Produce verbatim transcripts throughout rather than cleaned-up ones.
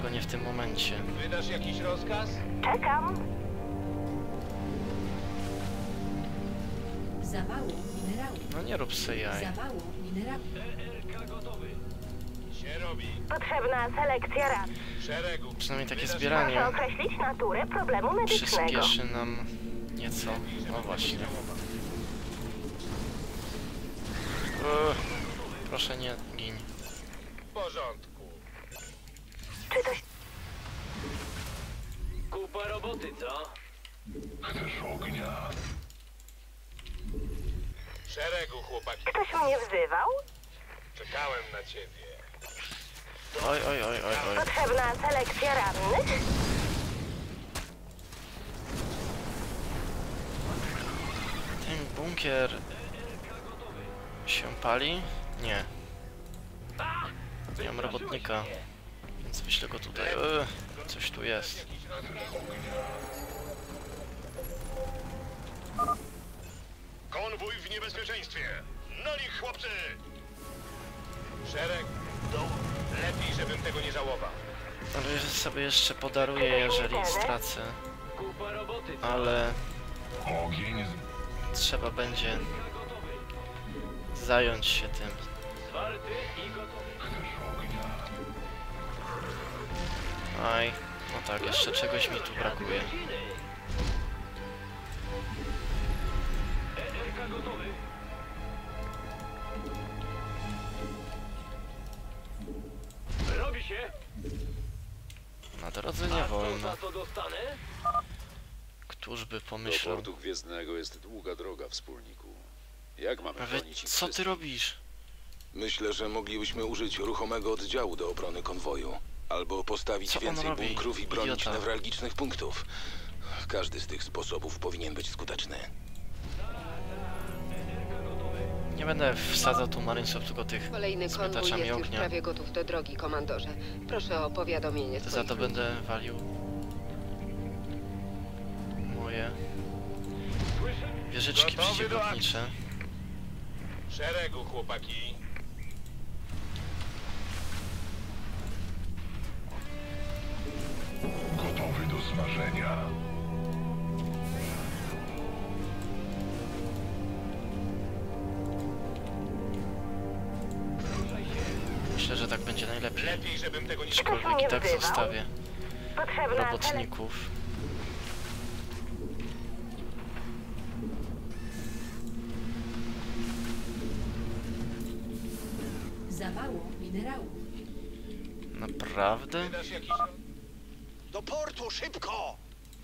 tylko nie w tym momencie. Wydasz jakiś rozkaz? Czekam. Za mało minerałów. No nie rób se jaj. Za mało minerałów. E R K gotowy. Się robi. Potrzebna selekcja ran. Szeregu. Przynajmniej takie Wydasz- zbieranie Proszę określić naturę problemu medycznego. przyspieszy nam nieco. No właśnie. Uch, proszę nie gin. W porządku. Czy to się... Kupa roboty, co? Chcesz ognia? Szeregu, chłopaki. Ktoś mnie wzywał? Czekałem na ciebie. Oj, oj, oj, oj, oj. Potrzebna selekcja rannych? Ten bunkier się pali? Nie. Nie mam robotnika, więc wyślę go tutaj. Eee, coś tu jest. Konwój w niebezpieczeństwie! Na nich, chłopcy! Szereg. Lepiej, żebym tego nie żałował. Ale sobie jeszcze podaruję, jeżeli stracę. Kupa roboty, co? Ale Ogień z... trzeba będzie zająć się tym. Zwarty i gotowy. Chcesz ognia? Aj, no tak, jeszcze czegoś mi tu brakuje. E R K gotowy. Robi się. Na drodze nie A co wolno. za to dostanę? Któż by Do pomyślał? portu gwiezdnego jest długa droga, wspólniku. Jak mamy Ale chronić ich co ty wszystkich? robisz? Myślę, że moglibyśmy użyć ruchomego oddziału do obrony konwoju. Albo postawić Co on więcej robi? bunkrów i bronić Idiota. newralgicznych punktów. Każdy z tych sposobów powinien być skuteczny. Nie będę wsadzał tu Marinesów, tylko tych Kolejny z konwój miotaczami jest już ognia. prawie gotów do drogi, komandorze. Proszę o powiadomienie Za swoich to ludzi. będę walił moje wieżyczki Gotowy do przeciwlotnicze. Szeregu, chłopaki. Gotowy do smażenia. Myślę, że tak będzie najlepiej. Lepiej, żebym tego nie Aczkolwiek i tak wzywał? zostawię Potrzebna selekcja... robotników. Za mało minerałów. Naprawdę? Wydasz jakiś... Do portu, szybko!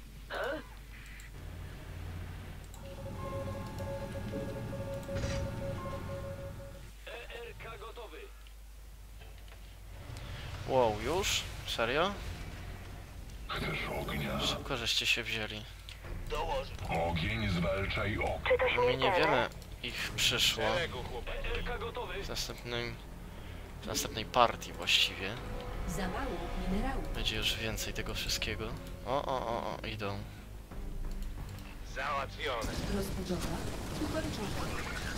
E R K gotowy. Wow, już? Serio? Chcesz ognia? Szybko żeście się wzięli. Ogień zwalczaj ok. Czy to Mi śmiertelne? niewiele ich przyszło Szeregu, chłopaki. E R K gotowy. w następnym, w następnej partii właściwie. Za mało minerałów. Będzie już więcej tego wszystkiego. O, o, o, o, idą. Załatwione. Rozbudowa ukończona.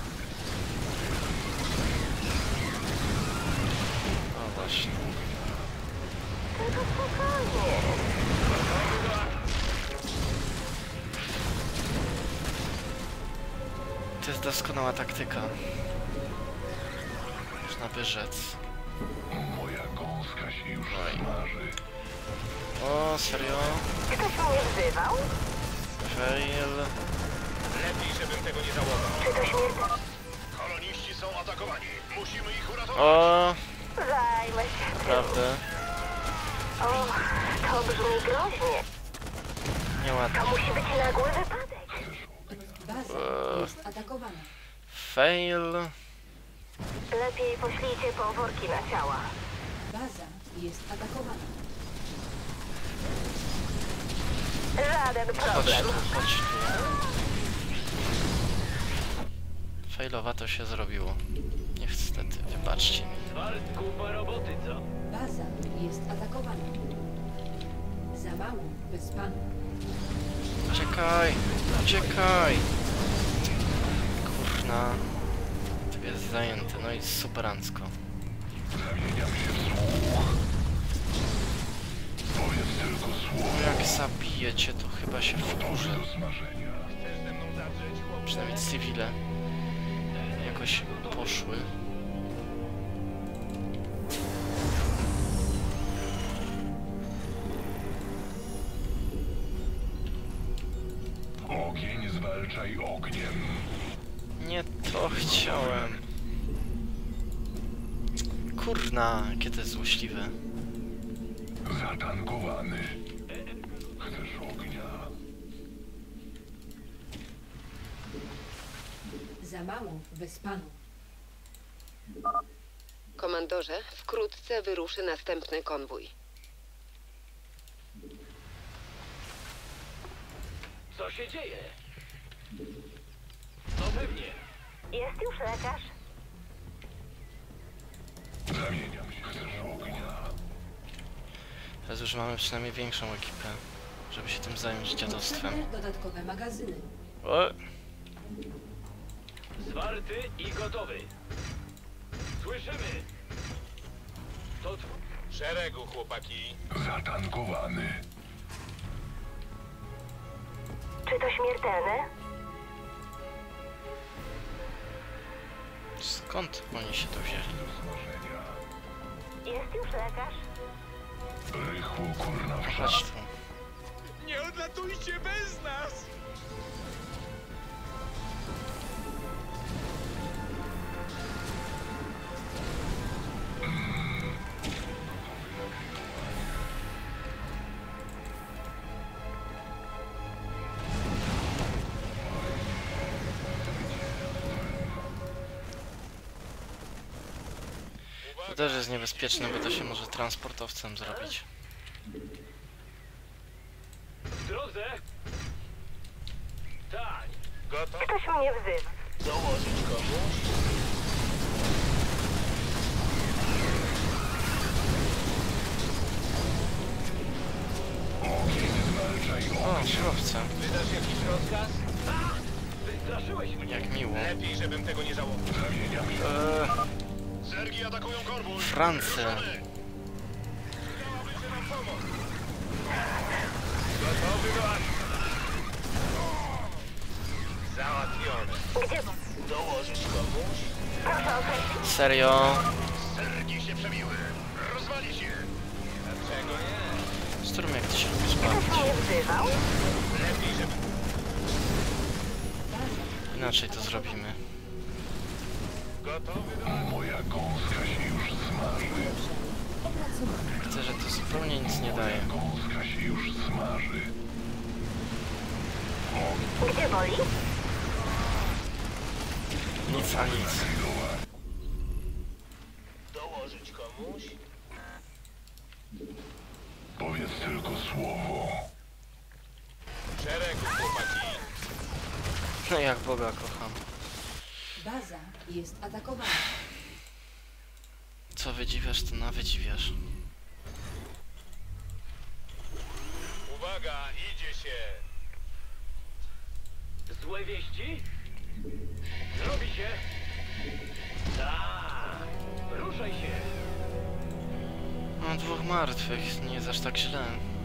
O właśnie. Tylko spokojnie. To jest doskonała taktyka. Można by rzec. Moja gąska się już Oj. smaży. O, serio? Ktoś mnie wzywał? Fail. Lepiej, żebym tego nie żałował. Czy to śmiertelne? Koloniści są atakowani. Musimy ich uratować. O, Zajmę się. naprawdę. O, to brzmi groźnie. Nieładnie. To musi być nagły wypadek. Baza Eee. jest atakowana. Fail. Lepiej poślijcie po worki na ciała. Baza jest atakowana. Żaden Chodź problem. tu, chodź tu. Failowa to się zrobiło. Niestety, wybaczcie mi. Zwart, kupa roboty, co? Baza jest atakowana. Za mało bez pana. Uciekaj! Uciekaj! Kurna. To jest zajęty, no i superancko. Zamieniam się w słuch. wiecie, to chyba się wkurzę. Chcesz ze mną zadrzeć, chłopcze? Przynajmniej cywile jakoś poszły. Ogień zwalczaj ogniem. Nie to chciałem. Kurna, jakie to jest złośliwe. Zatankowany. Chcesz ognia? Za mało wyspanu. Komandorze, wkrótce wyruszy następny konwój. Co się dzieje? No pewnie. Jest już lekarz? Zamieniam się. Chcesz ognia? Teraz już mamy przynajmniej większą ekipę, żeby się tym zająć dziadostwem. Potrzebne dodatkowe magazyny. O, Zwarty i gotowy. Słyszymy. To tw... W szeregu, chłopaki. Zatankowany. Czy to śmiertelne? skąd oni się tu wzięli? Smażenia. Jest już lekarz? Rychło kurna w Chodź tu. Nie odlatujcie bez nas! To też jest niebezpieczne, bo to się może transportowcem zrobić. W drodze. Tak. Gotów? Ktoś mnie wzywa. Dołożyć komuś? Ogień zwalczaj O, surowce. Wydasz jakiś rozkaz? A! Wystraszyłeś mnie. Jak miło. Lepiej, żebym tego nie żałował. Zamieniam się. Eee, Zergi atakują konwój. Francja. Ruszamy. Przydałaby się nam pomoc. Gotowy do akcji. Załatwione. Gdzie? Dołożyć komuś? Proszę określić. Serio? Zergi się przebiły. Rozwali się. Dlaczego nie? Sturm, jak ty się lubisz Ktoś bawić? mnie wzywał? Lepiej, żeby... Inaczej to zrobimy. Gotowy do akcji. Moja gąska się już smaży. Opracowane. Widzę, że to zupełnie nic nie daje. Gąska się już smaży. Gdzie boli? Nic a nic. Dołożyć komuś? Powiedz tylko słowo. W szeregu, chłopaki. No jak Boga kocham. Baza jest atakowana. Co wydziwiasz, to nawydziwiasz. Uwaga, idzie się. Złe wieści? Zrobi się. Tak. Ruszaj się. Mam dwóch martwych, nie jest aż tak źle.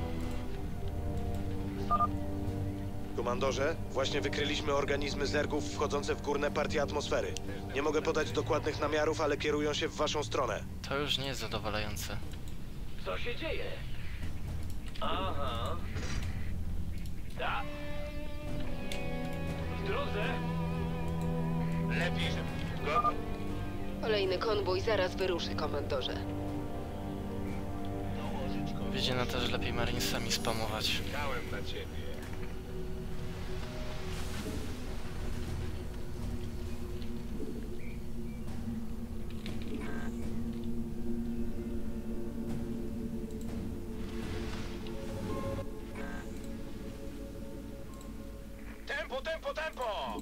Komandorze, właśnie wykryliśmy organizmy zergów wchodzące w górne partie atmosfery. Nie mogę podać dokładnych namiarów, ale kierują się w waszą stronę. To już nie jest zadowalające. Co się dzieje? Aha. Tak. W drodze. Lepiej, żeby... Gotów. Kolejny konwój zaraz wyruszy, komandorze. Dołożyć komuś. Wyjdzie na to, że lepiej marinesami spamować. Czekałem na ciebie. Tempo, tempo, tempo!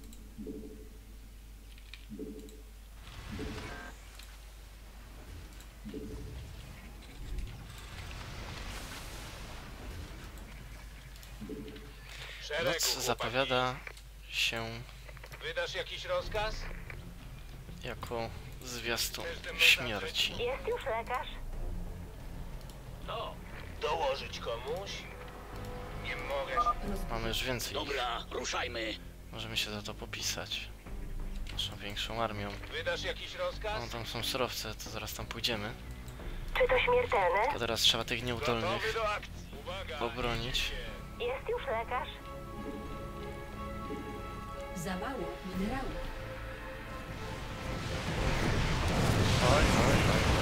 W szeregu, Noc chłopaki. zapowiada się Wydasz jakiś rozkaz? jako zwiastun śmierci. Jest już lekarz? No. Dołożyć komuś? Nie Nie mogę. Mamy już więcej ich. Dobra, ruszajmy. Możemy się za to popisać. Naszą większą armią. Wydasz jakiś rozkaz? No tam są surowce, to zaraz tam pójdziemy. Czy to śmiertelne? To teraz trzeba tych nieudolnych Gotowy do akcji. Uwaga. obronić. Jest już lekarz. Za mało minerałów. Oj, oj,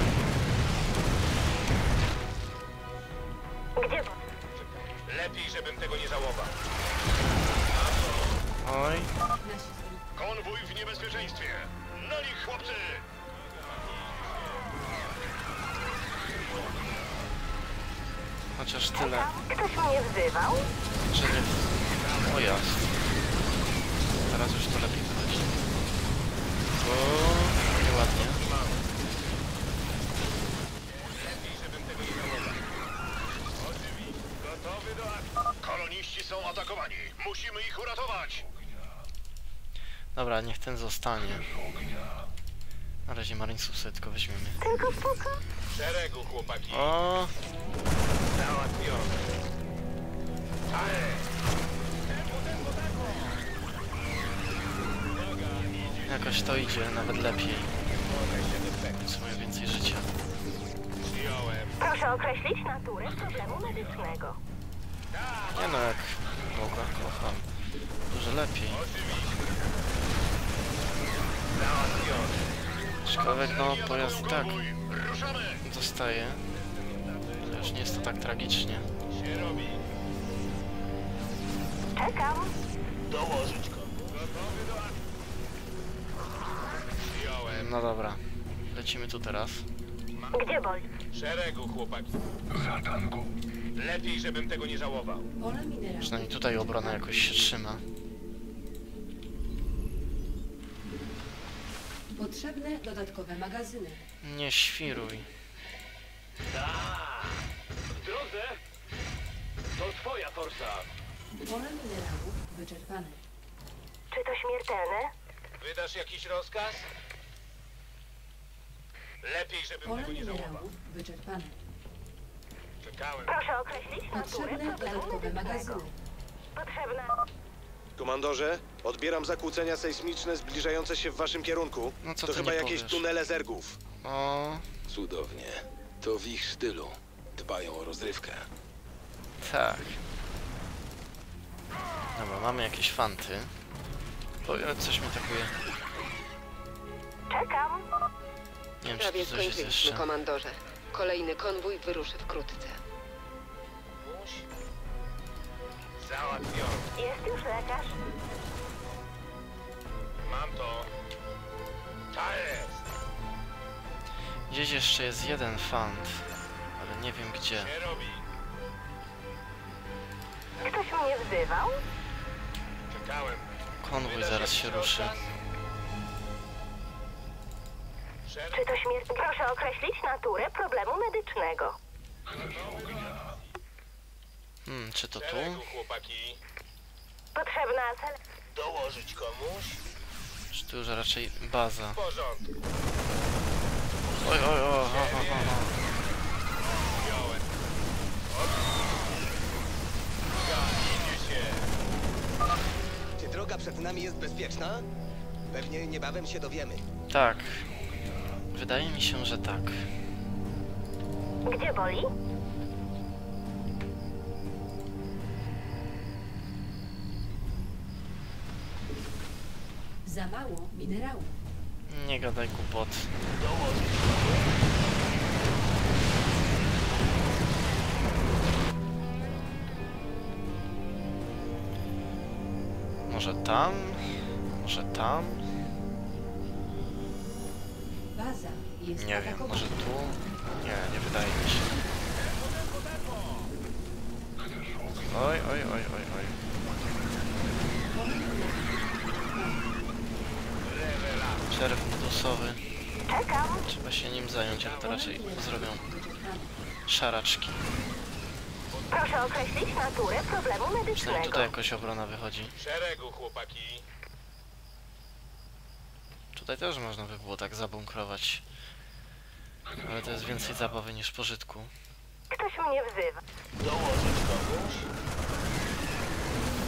oj. Gdzie? Lepiej, żebym tego nie żałował. Oj, Nasi są Konwój w niebezpieczeństwie. Na nich, chłopcy! chociaż tyle, Ktoś mnie wzywał? że nie... O jasne. Teraz już to lepiej wychodzi. O, nieładnie. Lepiej, żebym tego nie żałował. Oczywiście. Gotowy do akcji. Koloniści są atakowani. Musimy ich uratować. Dobra, niech ten zostanie. Na razie Marinesów sobie tylko weźmiemy. Tylko spoko. W szeregu, chłopaki. O, Załatwione. Ale. jakoś to idzie, nawet lepiej. Więc mają więcej życia. Przyjąłem. Proszę określić naturę problemu medycznego. Nie no, jak Boga kocham. Dużo lepiej. Załatwione. Aczkolwiek no, pojazd i tak Konwój. Ruszamy! dostaje. Ale już nie jest to tak tragicznie. Się robi. Czekam. Dołożyć komu. Gotowy do akcji. Przyjąłem. No dobra, lecimy tu teraz. Gdzie boli? W szeregu, chłopaki. Lepiej, żebym tego nie żałował. pole minerałów. Przynajmniej tutaj obrona jakoś się trzyma. Potrzebne dodatkowe magazyny. Nie świruj. W drodze. To twoja forsa. Pole minerałów wyczerpane. Czy to śmiertelne? Wydasz jakiś rozkaz? Lepiej, żebym Pole tego nie żałował. minerałów wyczerpane. Czekałem. Proszę określić naturę Potrzebne problemu dodatkowe medycznego. magazyny. Potrzebna. Komandorze, odbieram zakłócenia sejsmiczne zbliżające się w waszym kierunku. No co to ty chyba nie jakieś powiesz? tunele zergów. O, Cudownie. To w ich stylu. Dbają o rozrywkę. tak. Dobra, mamy jakieś fanty. O, ale coś mi atakuje. Czekam. Nie wiem, czy Prawie tu coś jest skończyliśmy, jeszcze. komandorze. Kolejny konwój wyruszy wkrótce. Załatwiony. Jest już lekarz. Mam to. Ta jest. Gdzieś jeszcze jest jeden fant, ale nie wiem gdzie. Się robi. Ktoś mnie wzywał? Czekałem. Konwój Wydasz zaraz jakiś się ruszy. rozkaz? W szeregu. Czy to śmierć? Proszę określić naturę problemu medycznego. Hmm, czy to W tu? szeregu, chłopaki. Potrzebna cel. Dołożyć komuś? Czy tu już raczej baza? W porządku. Oj, oj, oj, o, o, o, o. Wziąłem. Idzie się. Czy droga przed nami jest bezpieczna? Pewnie niebawem się dowiemy. Tak. Wydaje mi się, że tak. Gdzie boli? Za mało minerałów. Nie gadaj głupot. Może tam? Może tam? Baza jest Nie wiem, atakowana. może tu? Nie, nie wydaje mi się. Oj, oj, oj, oj, oj. Pole minerałów. Czerw medusowy. Czekam. Trzeba się nim zająć, ale to raczej zrobią Wyczerpane. szaraczki. Proszę określić naturę problemu Przynajmniej medycznego. tutaj jakoś obrona wychodzi. W szeregu, chłopaki. Tutaj też można by było tak zabunkrować. Ale to jest więcej zabawy niż pożytku. Ktoś mnie wzywa. Dołożyć komuś?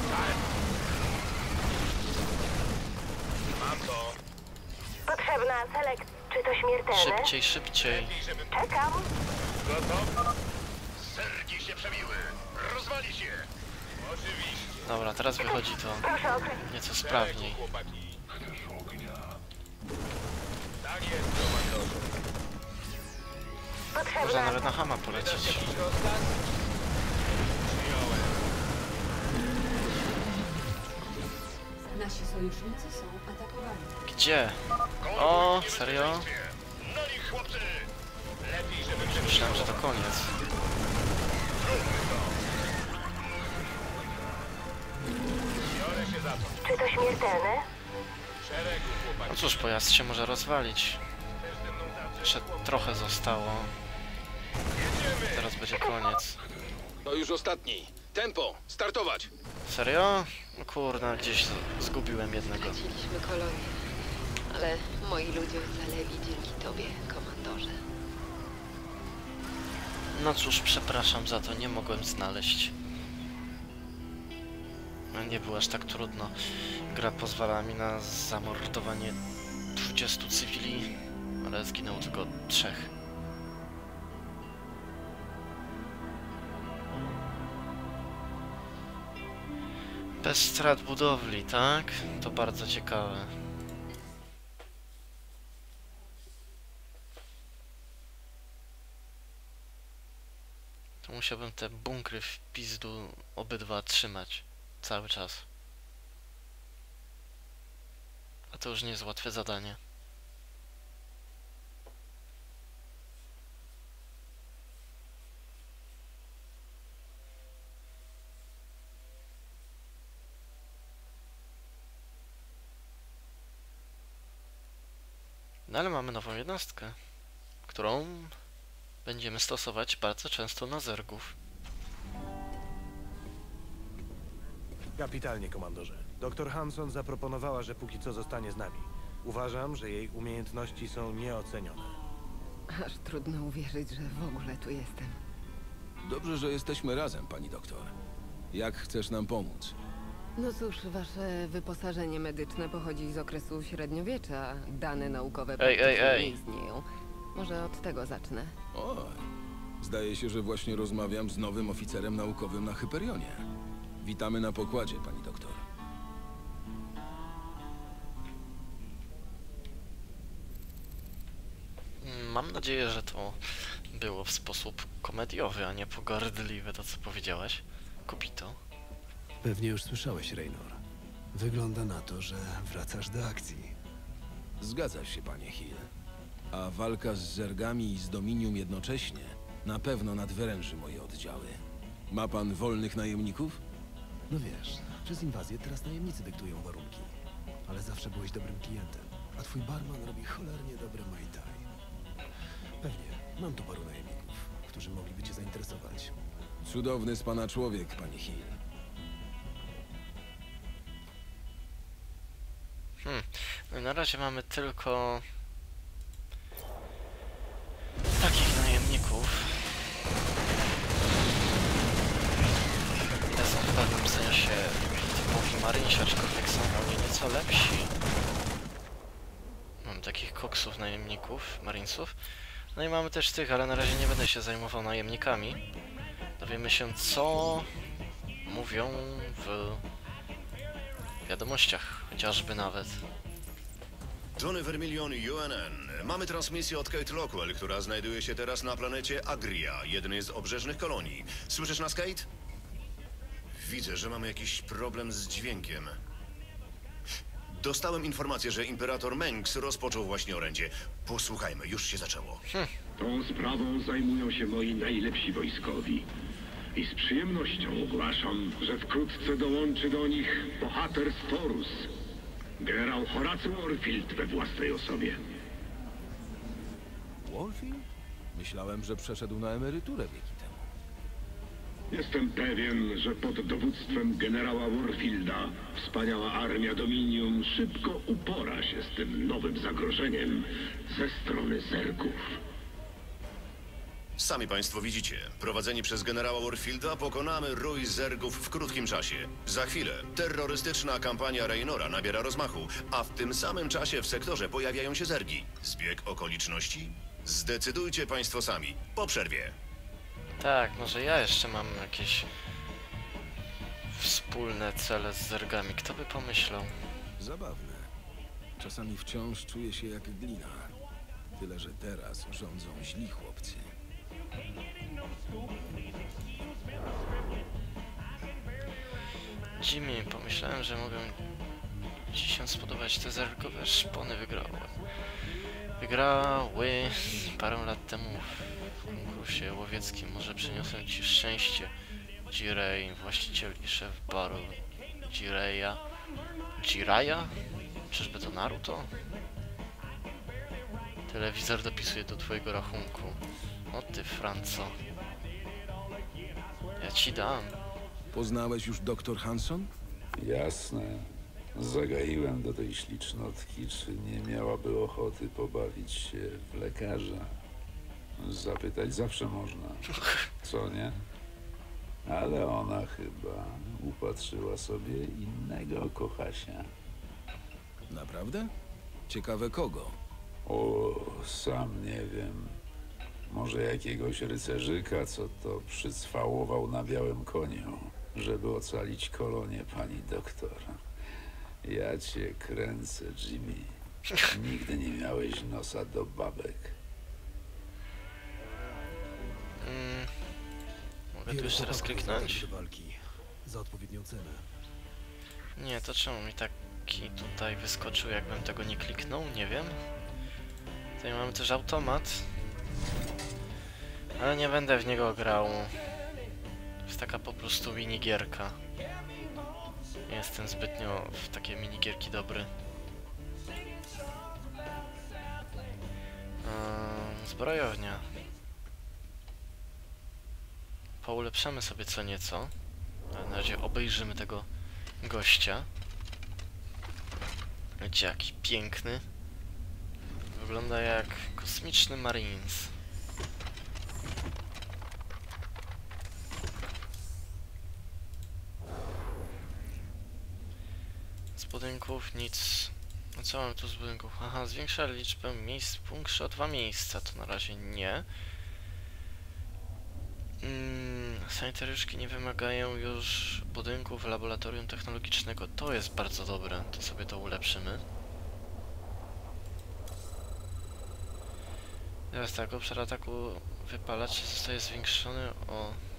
Mam to. Potrzebna selekcja. Czy to śmiertelne? Szybciej, szybciej. Lepiej, żebym... Czekam. Gotowy? Zergi się przebiły. Rozwali się. Oczywiście. Dobra, teraz wychodzi to Proszę określić. nieco Szeregu, sprawniej. chłopaki. Tak jest, komandorze. Można Potrzebna. nawet na Hama Wydasz polecieć. jakiś rozkaz? Przyjąłem. Nasi sojusznicy są atakowani. Gdzie? Konwój O, w serio? niebezpieczeństwie. Na nich, chłopcy! Lepiej, żebym tego Myślałem, nie że to żałował. koniec. Zróbmy to. Biorę się za to. Czy to śmiertelne? Szeregu, chłopaki. No cóż, pojazd się może rozwalić. Chcesz ze mną zawsze Jeszcze trochę zostało. jedziemy. Teraz będzie koniec. To już ostatni. Tempo! Startować! Serio? No kurde, gdzieś z- zgubiłem jednego. Straciliśmy kolonię. Ale moi ludzie ocaleli dzięki tobie, komandorze. No cóż, przepraszam za to, nie mogłem znaleźć. No nie było aż tak trudno. Gra pozwala mi na zamordowanie dwudziestu cywili, ale zginęło tylko trzech. Bez strat budowli, tak? To bardzo ciekawe. To musiałbym te bunkry w pizdu obydwa trzymać cały czas. A to już nie jest łatwe zadanie. No ale mamy nową jednostkę, którą będziemy stosować bardzo często na zergów. Kapitalnie, komandorze. Doktor Hanson zaproponowała, że póki co zostanie z nami. Uważam, że jej umiejętności są nieocenione. Aż trudno uwierzyć, że w ogóle tu jestem. Dobrze, że jesteśmy razem, pani doktor. Jak chcesz nam pomóc? No cóż, wasze wyposażenie medyczne pochodzi z okresu średniowiecza. Dane naukowe Ej, praktycznie ej, ej. nie istnieją. Może od tego zacznę. Oj, zdaje się, że właśnie rozmawiam z nowym oficerem naukowym na Hyperionie. Witamy na pokładzie, pani doktor. Mam nadzieję, że to było w sposób komediowy, a nie pogardliwy, to co powiedziałaś. Kupito. Pewnie już słyszałeś, Raynor. Wygląda na to, że wracasz do akcji. Zgadza się, panie Hill. A walka z zergami i z Dominium jednocześnie na pewno nadwyręży moje oddziały. Ma pan wolnych najemników? No wiesz, przez inwazję teraz najemnicy dyktują warunki. Ale zawsze byłeś dobrym klientem, a twój barman robi cholernie dobre Mai Tai. Pewnie, mam tu paru najemników, którzy mogliby cię zainteresować. Cudowny z pana człowiek, panie Hill. Hmm. No i na razie mamy tylko takich najemników. One są w pewnym sensie typowi marynsi, aczkolwiek są oni nieco lepsi. Mam takich koksów najemników, marinesów. No i mamy też tych, ale na razie nie będę się zajmował najemnikami. Dowiemy się, co mówią w wiadomościach, chociażby nawet. Johnny Vermilion, U N N. Mamy transmisję od Kate Lockwell, która znajduje się teraz na planecie Agria, jednej z obrzeżnych kolonii. Słyszysz nas, Kate? Widzę, że mamy jakiś problem z dźwiękiem. Dostałem informację, że Imperator Mengs rozpoczął właśnie orędzie. Posłuchajmy, już się zaczęło. Tą sprawą zajmują się moi najlepsi wojskowi. I z przyjemnością ogłaszam, że wkrótce dołączy do nich bohater z Torus, generał Horace Warfield we własnej osobie. Warfield? Myślałem, że przeszedł na emeryturę wieki temu. Jestem pewien, że pod dowództwem generała Warfielda wspaniała armia Dominium szybko upora się z tym nowym zagrożeniem ze strony zergów. Sami państwo widzicie, prowadzeni przez generała Warfielda pokonamy rój zergów w krótkim czasie. Za chwilę terrorystyczna kampania Raynora nabiera rozmachu, a w tym samym czasie w sektorze pojawiają się zergi. Zbieg okoliczności? Zdecydujcie państwo sami, po przerwie. Tak, może ja jeszcze mam jakieś wspólne cele z zergami. Kto by pomyślał? Zabawne. Czasami wciąż czuję się jak glina. Tyle, że teraz rządzą źli chłopcy. Jimmy, pomyślałem, że mogę ci się spodobać. Te zergowe szpony wygrały. Wygrały parę lat temu w konkursie łowieckim. Może przyniosę ci szczęście. Jirej, właściciel i szef baru Jireya. Jiraya? Czyżby to Naruto? Telewizor dopisuje do twojego rachunku. O ty, Franco. Ja ci dam. Poznałeś już doktor Hanson? Jasne. Zagaiłem do tej ślicznotki, czy nie miałaby ochoty pobawić się w lekarza. Zapytać zawsze można, co nie? Ale ona chyba upatrzyła sobie innego kochasia. Naprawdę? Ciekawe kogo? O, sam nie wiem. Może jakiegoś rycerzyka, co to przycwałował na białym koniu, żeby ocalić kolonię pani doktor. Ja cię kręcę, Jimmy. Nigdy nie miałeś nosa do babek. Mm. Mogę tu jeszcze raz kliknąć? walki za odpowiednią cenę. Nie, to czemu mi taki tutaj wyskoczył, jakbym tego nie kliknął? Nie wiem. Tutaj mamy też automat. Ale nie będę w niego grał. To jest taka po prostu minigierka. Nie jestem zbytnio w takie minigierki dobry. Eee, zbrojownia. Poulepszamy sobie co nieco. Ale na razie obejrzymy tego gościa. Wiecie, jaki piękny. Wygląda jak kosmiczny Marines. Z budynków nic. No co mamy tu z budynków? Aha, zwiększa liczbę miejsc w punktze o dwa miejsca. To na razie nie. Mm, sanitariuszki nie wymagają już budynków laboratorium technologicznego. To jest bardzo dobre. To sobie to ulepszymy. Teraz tak, obszar ataku wypalaczy zostaje zwiększony o